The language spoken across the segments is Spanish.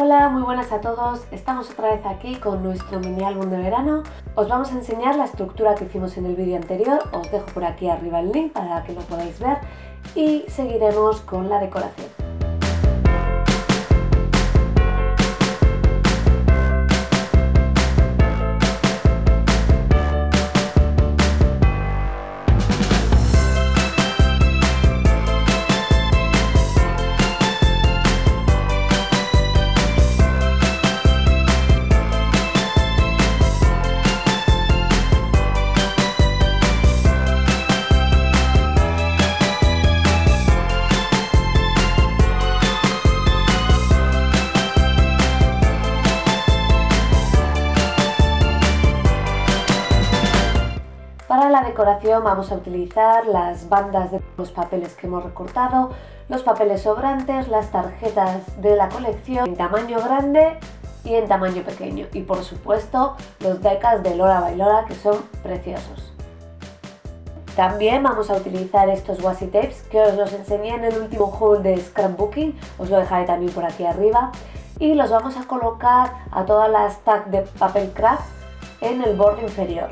Hola, muy buenas a todos. Estamos otra vez aquí con nuestro mini álbum de verano. Os vamos a enseñar la estructura que hicimos en el vídeo anterior. Os dejo por aquí arriba el link para que lo podáis ver y seguiremos con la decoración. Para la decoración vamos a utilizar las bandas de los papeles que hemos recortado, los papeles sobrantes, las tarjetas de la colección en tamaño grande y en tamaño pequeño y por supuesto los diecast de Lora by Lora, que son preciosos. También vamos a utilizar estos washi tapes que os los enseñé en el último haul de scrapbooking, os lo dejaré también por aquí arriba, y los vamos a colocar a todas las tags de papel craft en el borde inferior.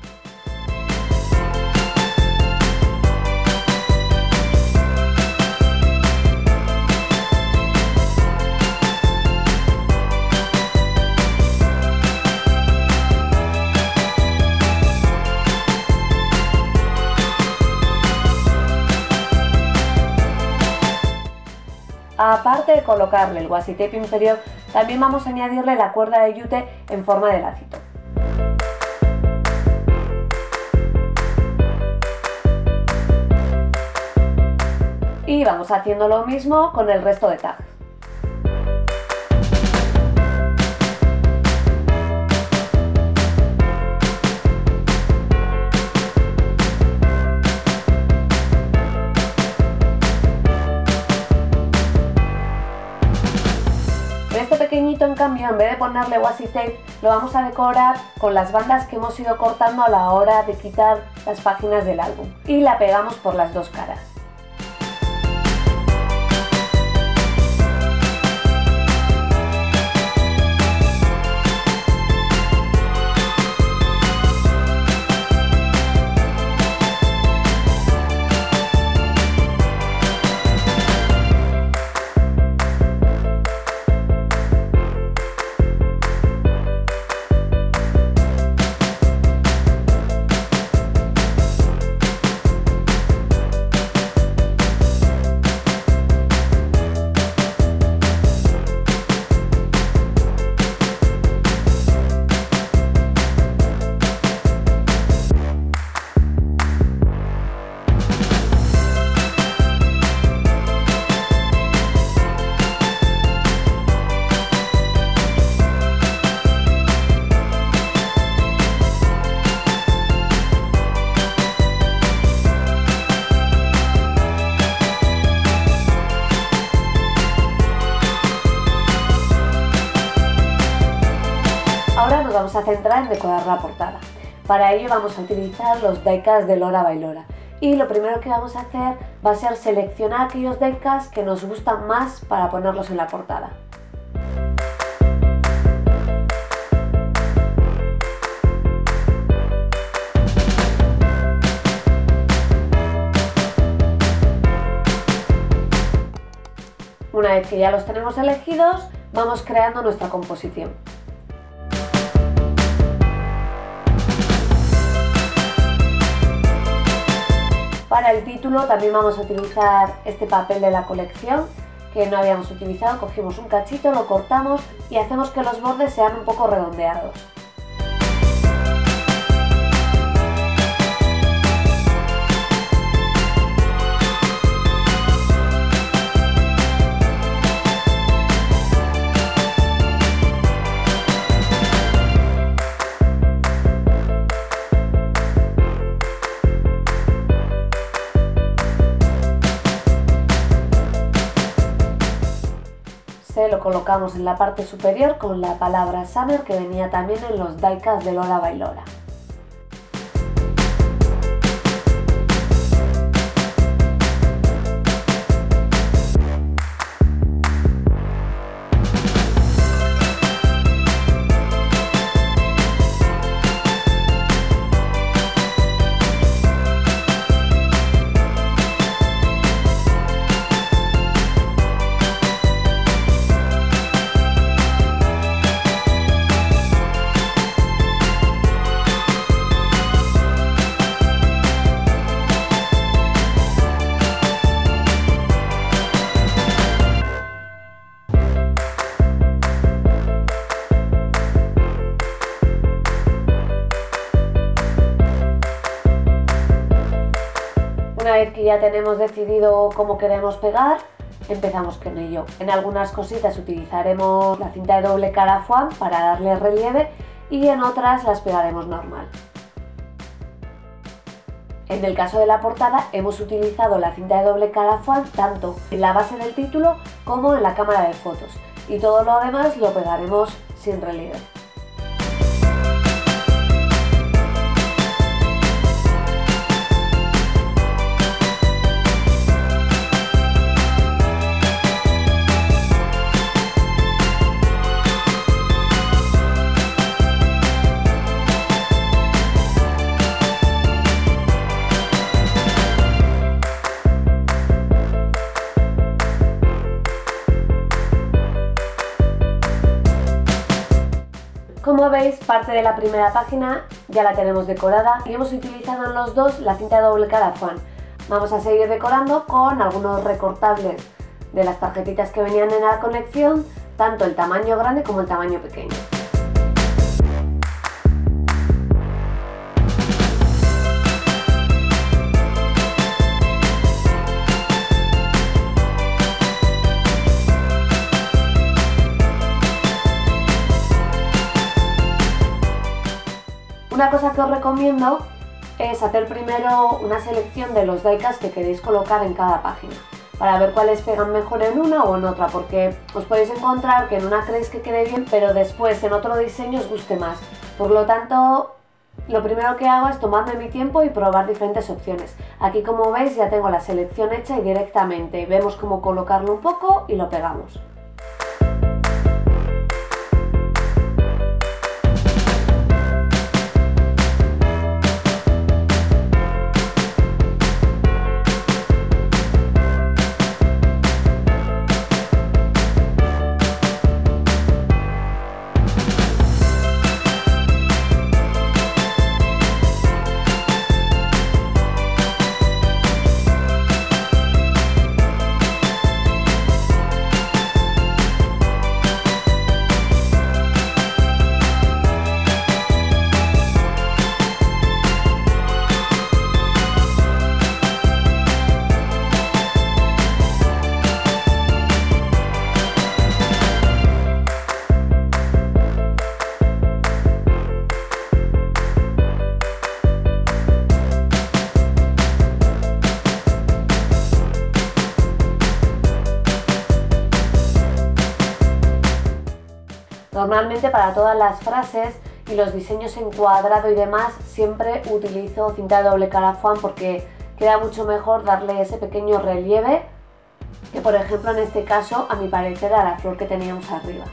Aparte de colocarle el washi tape inferior, también vamos a añadirle la cuerda de yute en forma de lacito. Y vamos haciendo lo mismo con el resto de tags. Este pequeñito, en cambio, en vez de ponerle washi tape, lo vamos a decorar con las bandas que hemos ido cortando a la hora de quitar las páginas del álbum y la pegamos por las dos caras. Ahora nos vamos a centrar en decorar la portada. Para ello vamos a utilizar los diecast de Lora by Lora. Y lo primero que vamos a hacer va a ser seleccionar aquellos diecast que nos gustan más para ponerlos en la portada. Una vez que ya los tenemos elegidos, vamos creando nuestra composición. Para el título también vamos a utilizar este papel de la colección que no habíamos utilizado. Cogimos un cachito, lo cortamos y hacemos que los bordes sean un poco redondeados. Lo colocamos en la parte superior con la palabra Summer, que venía también en los diecast de Lora by Lora. Una vez que ya tenemos decidido cómo queremos pegar, empezamos con ello. En algunas cositas utilizaremos la cinta de doble cara foam para darle relieve y en otras las pegaremos normal. En el caso de la portada hemos utilizado la cinta de doble cara foam tanto en la base del título como en la cámara de fotos y todo lo demás lo pegaremos sin relieve. Como veis, parte de la primera página ya la tenemos decorada y hemos utilizado en los dos la cinta de doble cara foam. Vamos a seguir decorando con algunos recortables de las tarjetitas que venían en la colección, tanto el tamaño grande como el tamaño pequeño. Una cosa que os recomiendo es hacer primero una selección de los die-cast que queréis colocar en cada página para ver cuáles pegan mejor en una o en otra, porque os podéis encontrar que en una creéis que quede bien pero después en otro diseño os guste más. Por lo tanto, lo primero que hago es tomarme mi tiempo y probar diferentes opciones. Aquí, como veis, ya tengo la selección hecha y directamente vemos cómo colocarlo un poco y lo pegamos. Normalmente para todas las frases y los diseños en cuadrado y demás siempre utilizo cinta de doble cara foam porque queda mucho mejor darle ese pequeño relieve que, por ejemplo, en este caso, a mi parecer, a la flor que teníamos arriba.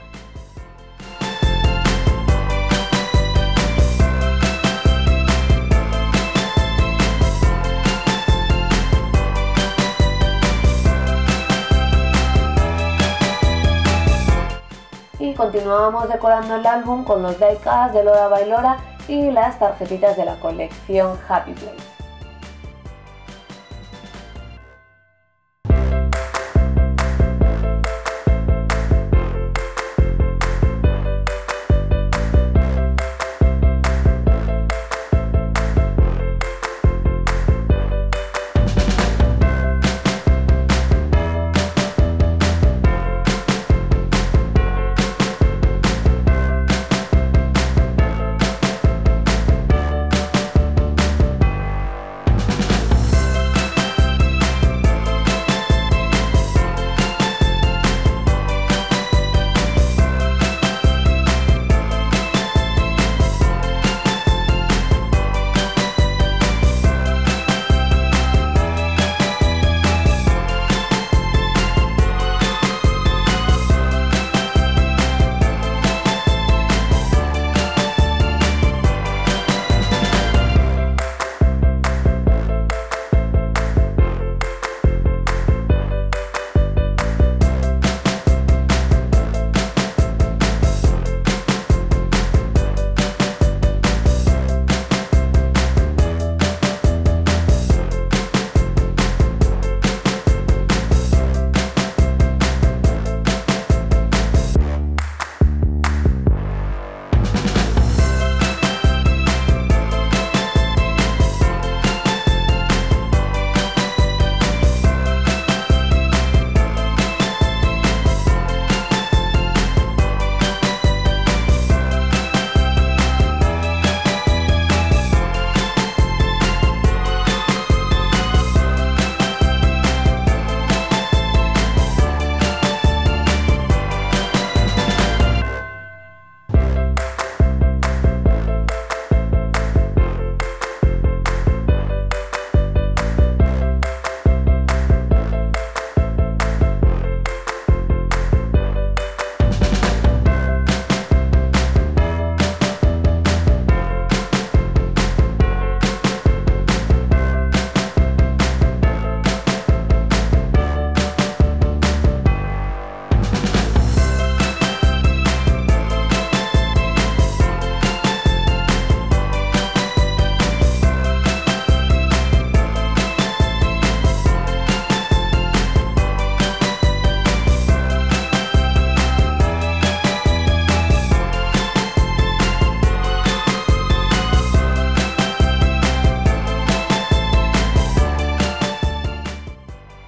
Y continuamos decorando el álbum con los die-cast de Lora by Lora y las tarjetitas de la colección Happy Place.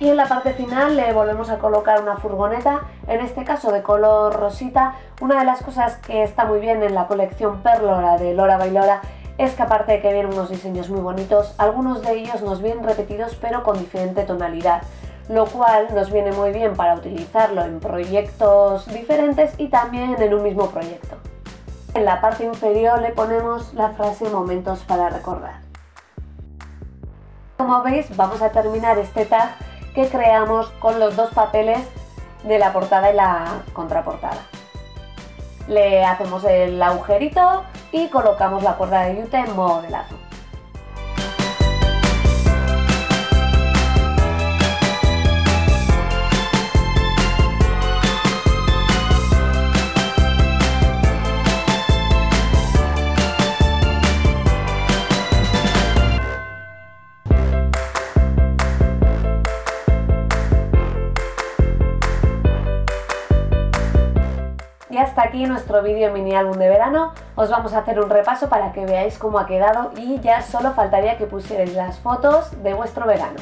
Y en la parte final le volvemos a colocar una furgoneta, en este caso de color rosita. Una de las cosas que está muy bien en la colección Perlora de Lora by Lora es que aparte de que vienen unos diseños muy bonitos, algunos de ellos nos vienen repetidos pero con diferente tonalidad, lo cual nos viene muy bien para utilizarlo en proyectos diferentes y también en un mismo proyecto. En la parte inferior le ponemos la frase momentos para recordar. Como veis, vamos a terminar este tag que creamos con los dos papeles de la portada y la contraportada. Le hacemos el agujerito y colocamos la cuerda de yute en modo de lazo. Y hasta aquí nuestro vídeo mini álbum de verano. Os vamos a hacer un repaso para que veáis cómo ha quedado y ya solo faltaría que pusierais las fotos de vuestro verano.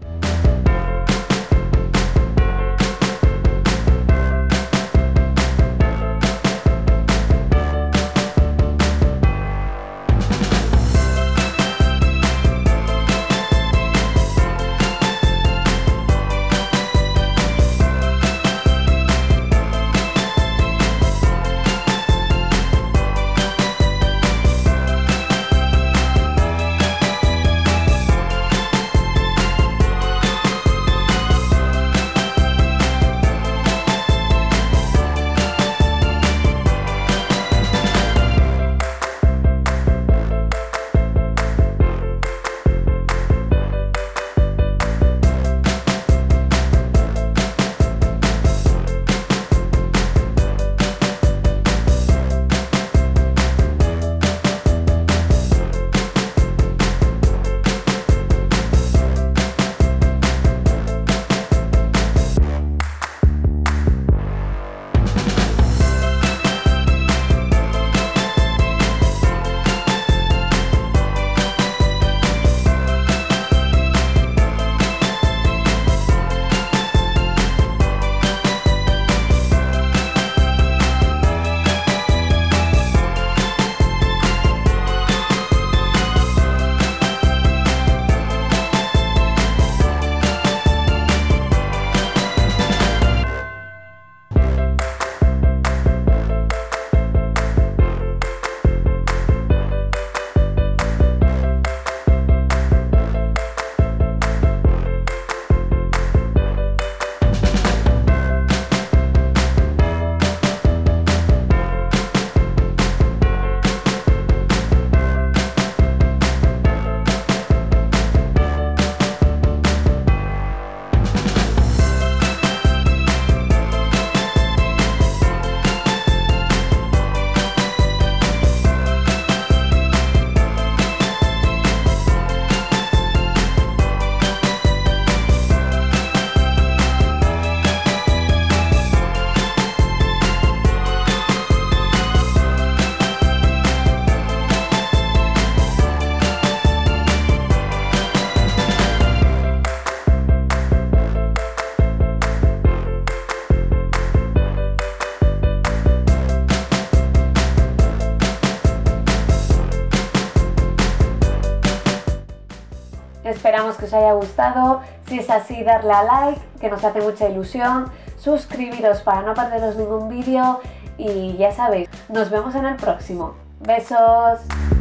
Esperamos que os haya gustado. Si es así, darle a like, que nos hace mucha ilusión. Suscribiros para no perderos ningún vídeo. Y ya sabéis, nos vemos en el próximo. ¡Besos!